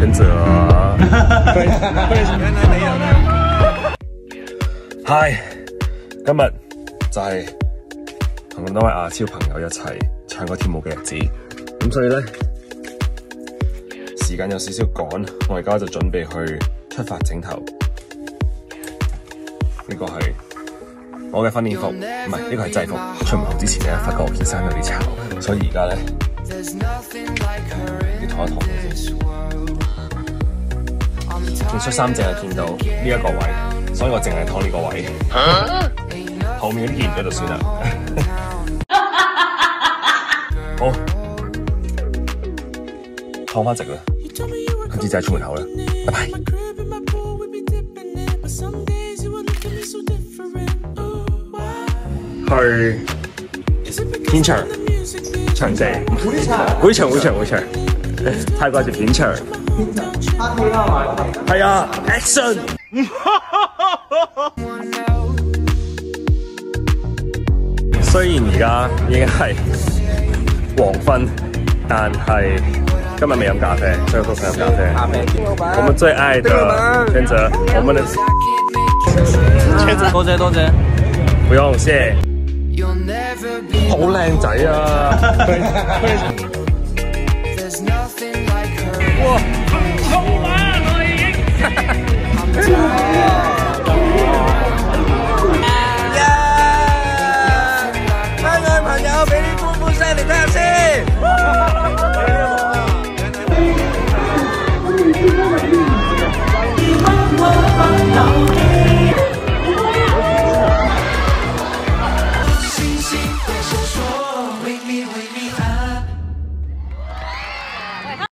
全者。嗨，今日就係同咁多位亞超朋友一齊唱歌跳舞嘅日子，咁所以咧時間有少少趕，我而家就準備去出發整頭。呢個係我嘅訓練服，唔係呢個係制服。出門口之前咧，發覺我件衫有啲潮，所以而家咧要燙一燙先。件恤衫淨係見到呢一個位，所以我淨係燙呢個位。後面見唔到就算啦。好，燙翻直啦，今次就係出門口啦，拜拜。去片場場地，會場，泰國係片場。係啊 ，Action！ 雖然而家已經係黃昏，但係今日未飲咖啡，所以我都想飲咖啡。我們最愛的選擇，我們的選擇。多謝，不用謝。好靚仔啊！